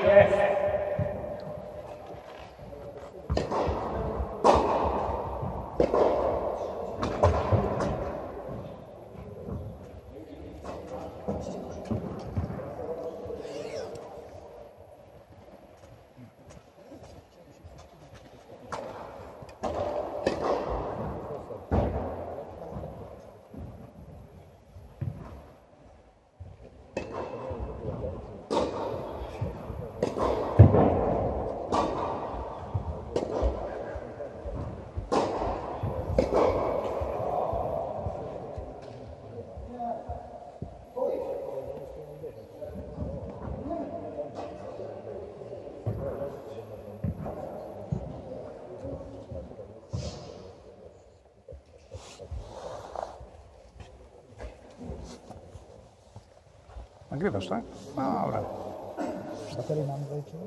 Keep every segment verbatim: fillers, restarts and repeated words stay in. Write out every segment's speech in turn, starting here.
Nagrywasz, tak? No dobra. Baterii mam zajęcie?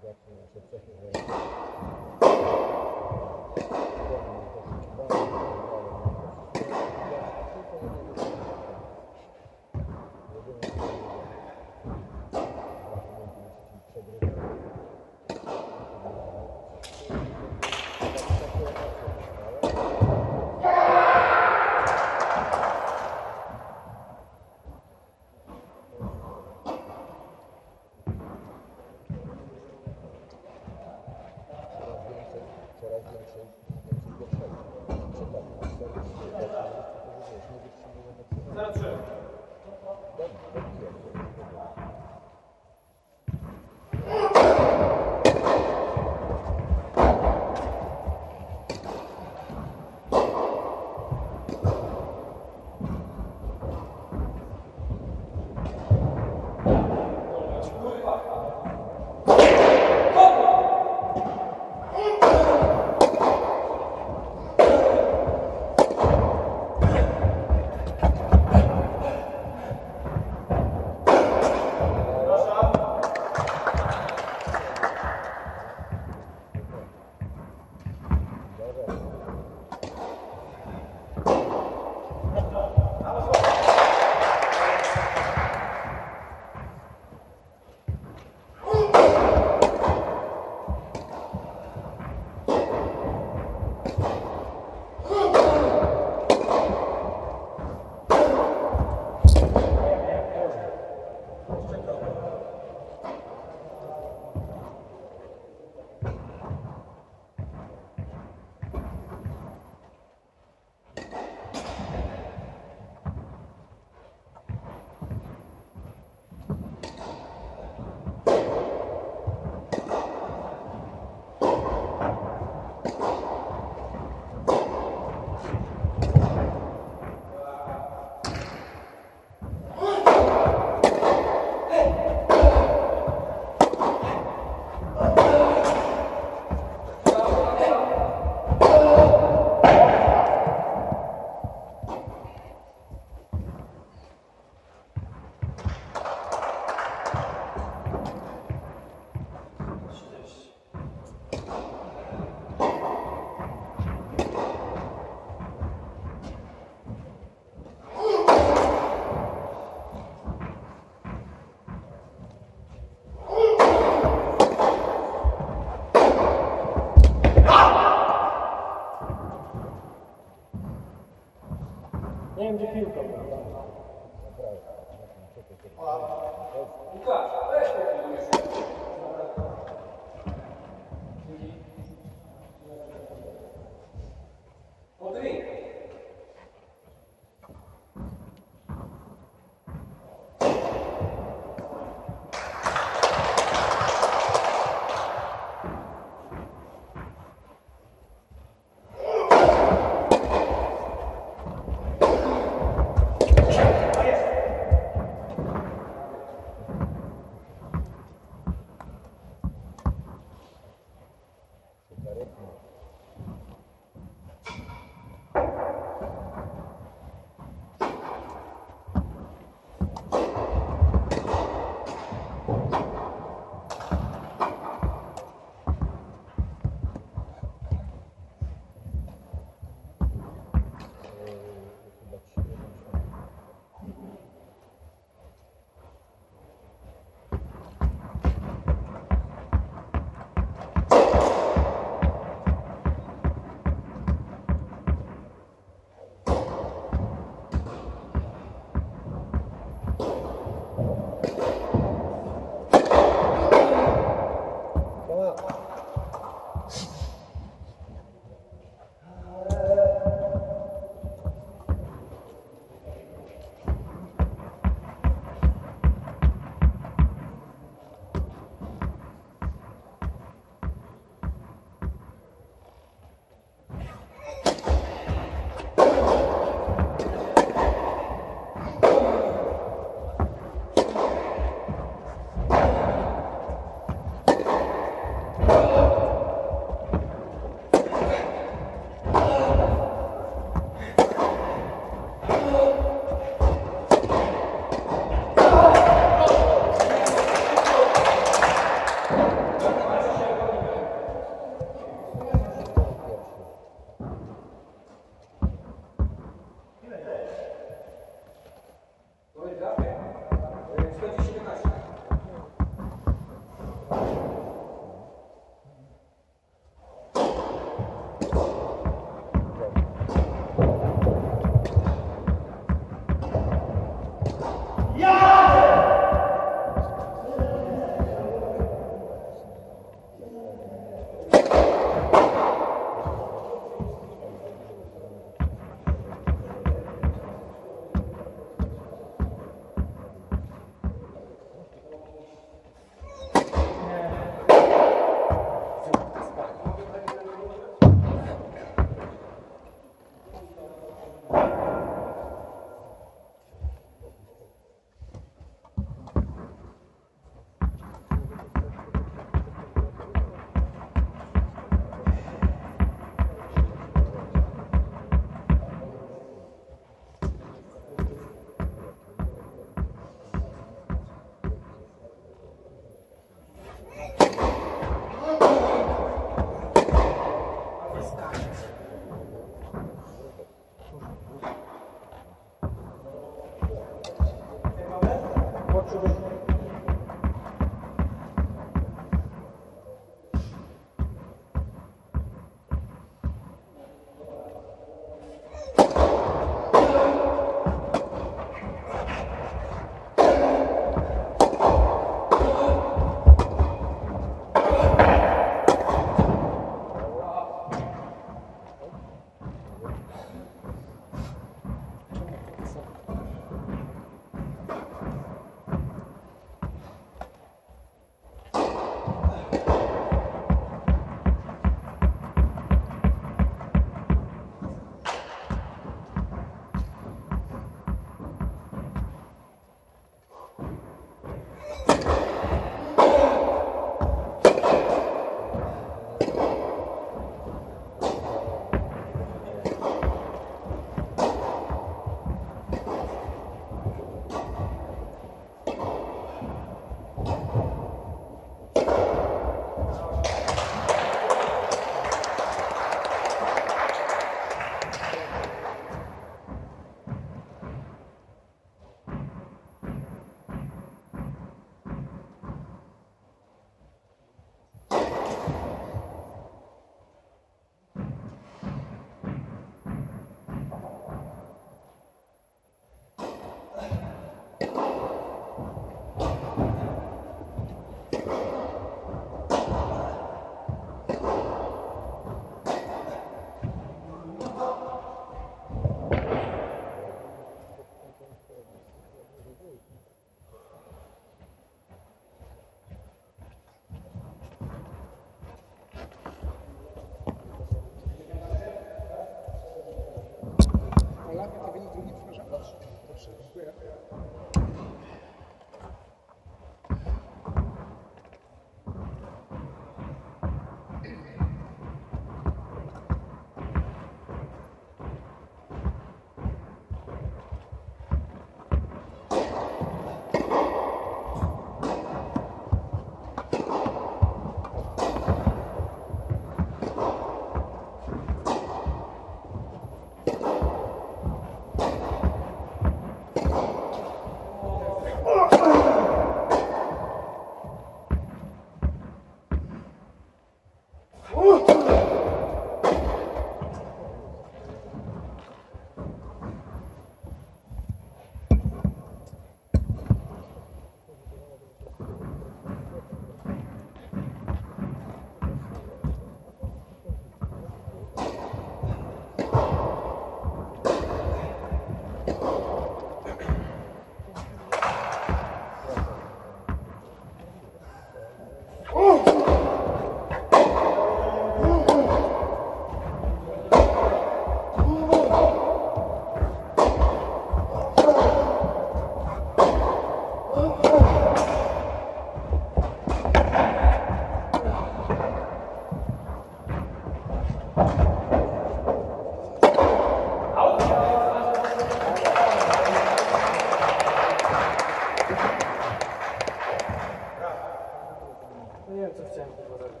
Nie wiem, co chciałem chyba robić.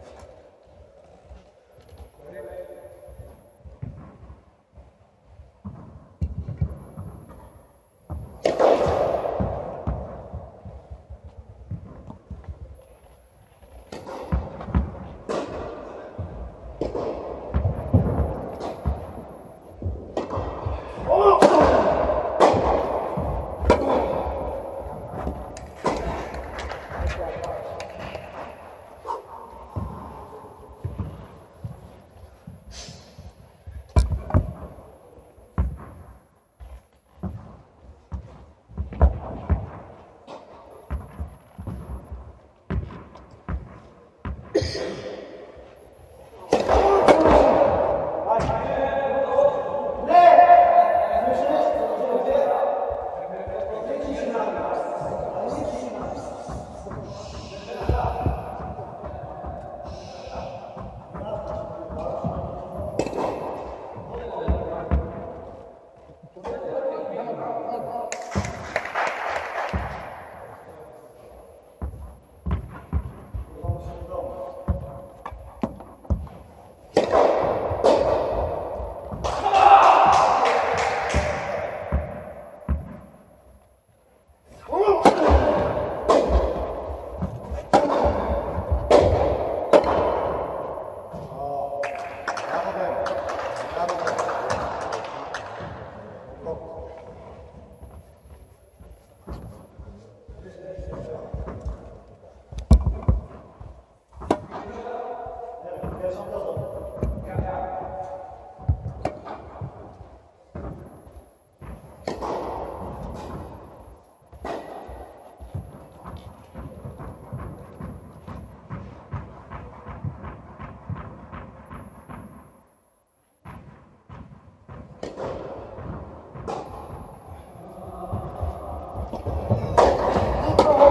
Oh!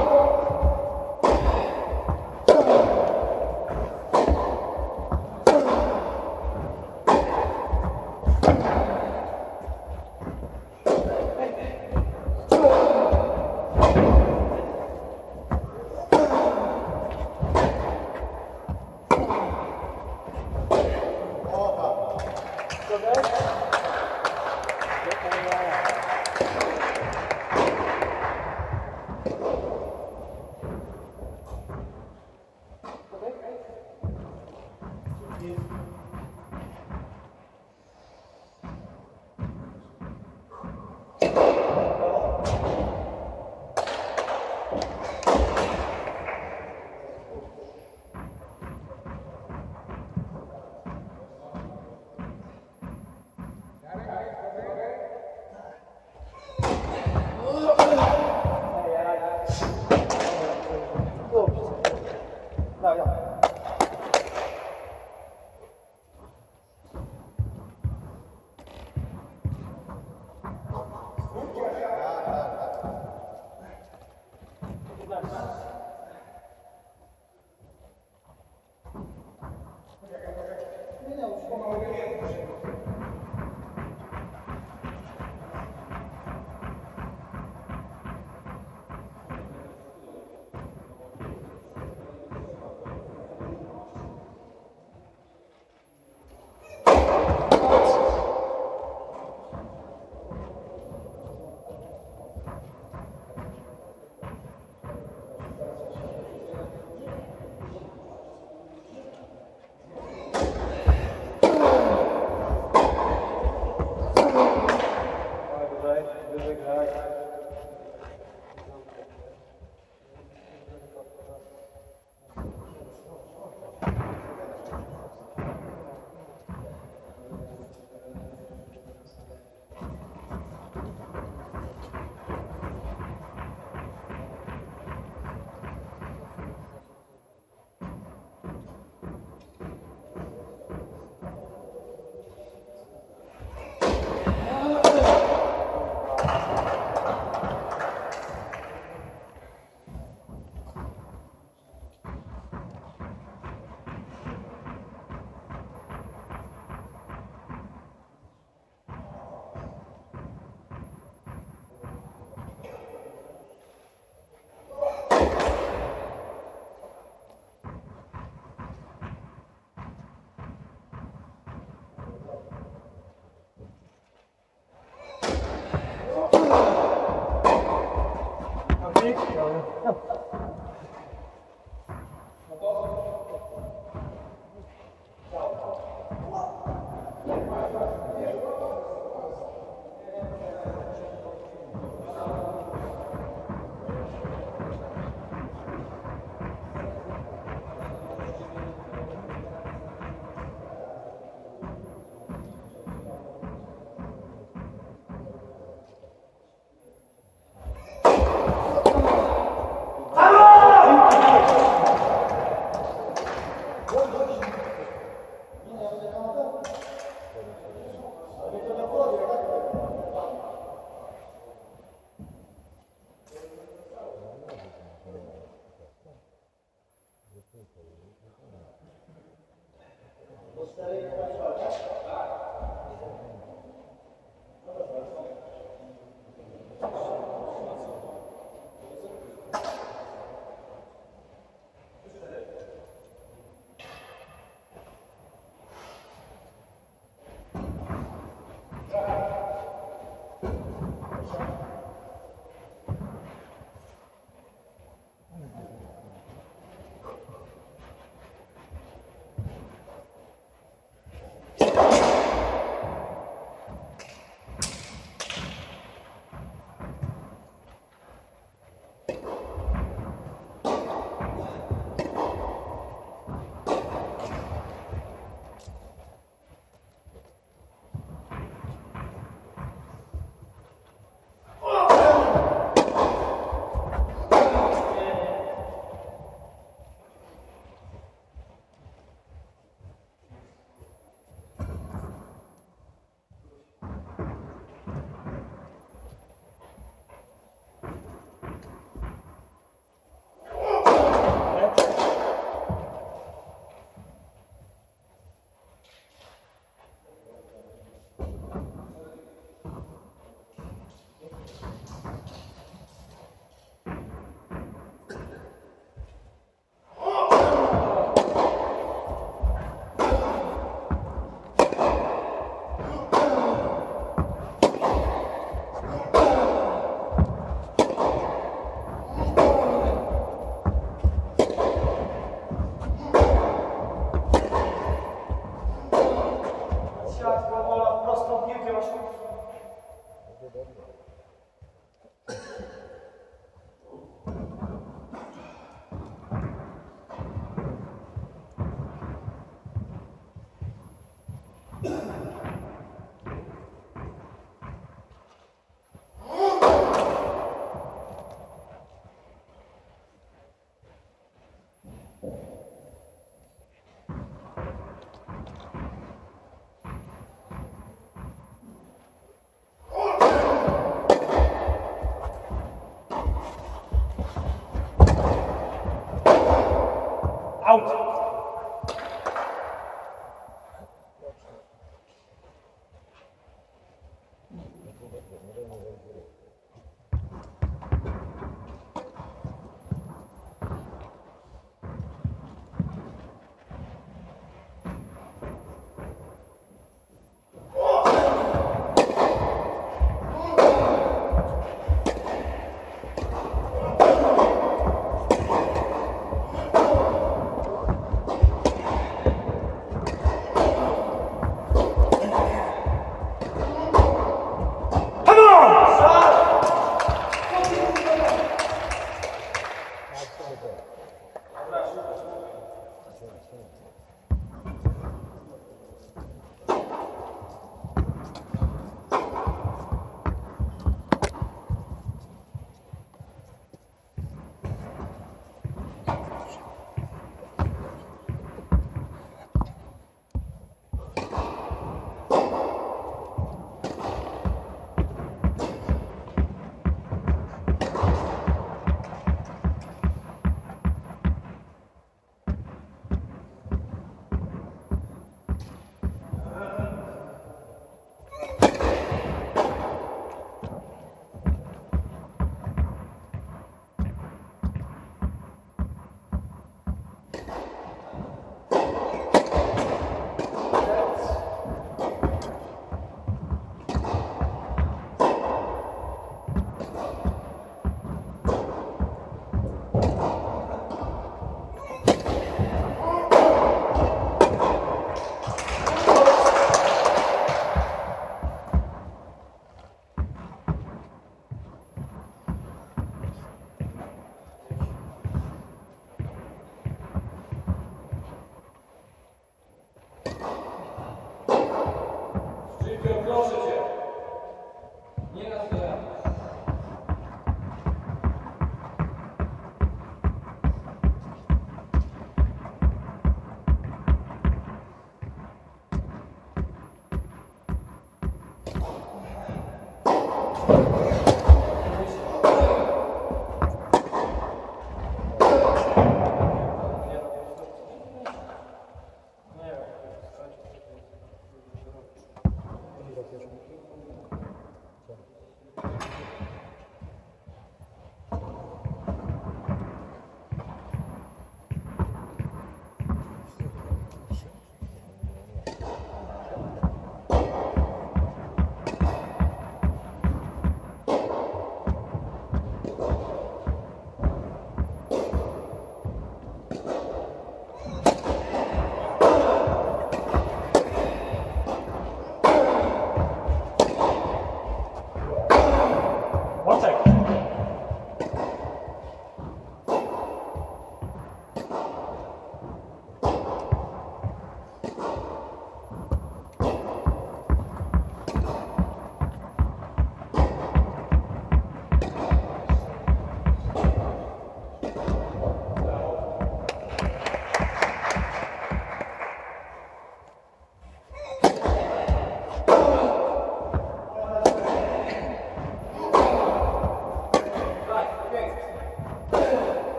Thank you.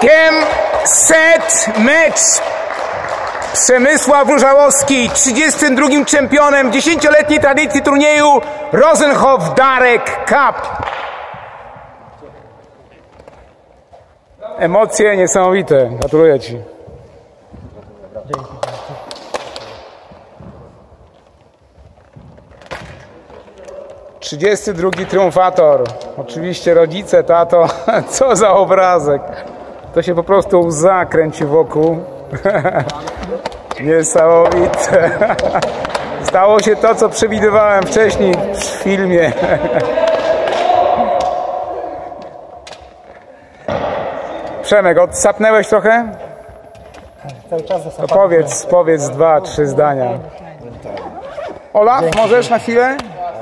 Game, set, mecz. Przemysław Różałowski, trzydziestym drugim czempionem dziesięcioletniej tradycji turnieju Rosenhof Darek Cup. Emocje niesamowite. Gratuluję Ci. trzydziesty drugi triumfator. Oczywiście rodzice, tato. Co za obrazek. To się po prostu łza kręci wokół. Niesamowite. Stało się to, co przewidywałem wcześniej w filmie. Przemek, odsapnęłeś trochę? Cały czas To powiedz, powiedz dwa, trzy zdania. Olaf, możesz na chwilę?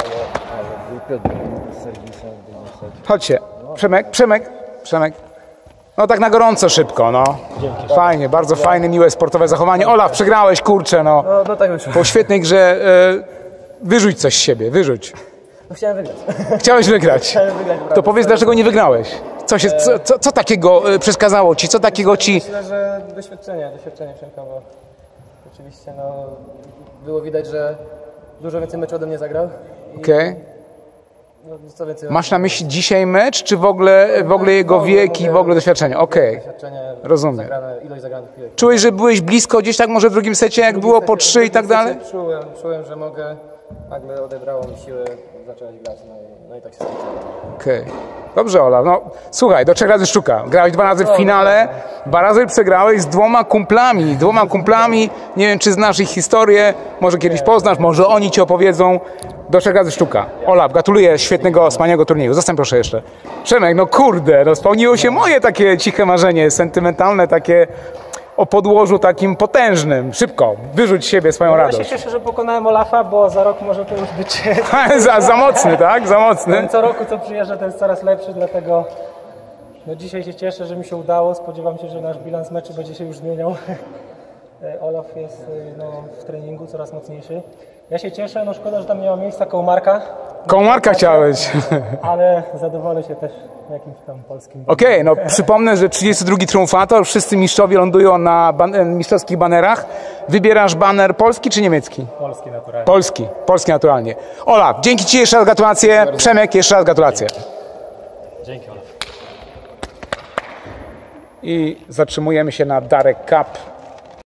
Chodźcie. Przemek, Przemek, Przemek. No tak na gorąco, szybko, no. Fajnie, bardzo fajne, miłe, sportowe zachowanie. Olaf, przegrałeś, kurczę, no. No, no tak wyszło. Po świetnej grze y, wyrzuć coś z siebie, wyrzuć. No, chciałem wygrać. Chciałeś wygrać. Chciałem wygrać. To powiedz, dlaczego nie wygrałeś? Co, się, co, co, co takiego y, przeszkadzało Ci? Co takiego Ci... Myślę, że doświadczenie, doświadczenie Przemka, bo oczywiście no, było widać, że dużo więcej meczu ode mnie zagrał. Okej. Okay. No, co więcej, Masz na myśli dzisiaj mecz, czy w ogóle, w ogóle jego wiek i w ogóle doświadczenie? Okej, okay. doświadczenie, rozumiem. zagrane, ilość zagranych piłek. Czułeś, że byłeś blisko gdzieś tak może w drugim secie, jak było po trzy i tak dalej? Czułem, czułem, że mogę, nagle odebrało mi siłę, zacząłeś grać, no i, no i tak się skończyło. Okej. Okay. Dobrze, Ola, no słuchaj, do trzech razy sztuka. Grałeś dwa razy w finale, dwa razy przegrałeś z dwoma kumplami, dwoma kumplami, nie wiem, czy znasz ich historię, może kiedyś poznasz, może oni Ci opowiedzą. Do trzech razy sztuka. Olaf, gratuluję świetnego, wspaniałego turnieju. Zostań proszę jeszcze. Przemek, no kurde, no spełniło się moje takie ciche marzenie, sentymentalne, takie o podłożu takim potężnym. Szybko, wyrzuć z siebie swoją Ja radość. się cieszę, że pokonałem Olafa, bo za rok może to już być... za, za mocny, tak? Za mocny. Co roku co przyjeżdża, to jest coraz lepszy, dlatego no dzisiaj się cieszę, że mi się udało. Spodziewam się, że nasz bilans meczu będzie się już zmieniał. Olaf jest no, w treningu coraz mocniejszy. Ja się cieszę, no szkoda, że tam nie ma miejsca koło Marka. Koło Marka chciałeś. Ale zadowolę się też jakimś tam polskim. Okej, okay, no przypomnę, że trzydziesty drugi triumfator, wszyscy mistrzowie lądują na ban mistrzowskich banerach. Wybierasz baner polski czy niemiecki? Polski naturalnie. Polski, polski naturalnie. Olaf, dzięki Ci jeszcze raz gratulacje. Przemek, jeszcze raz gratulacje. Dzięki, Olaf. I zatrzymujemy się na Darek Cup.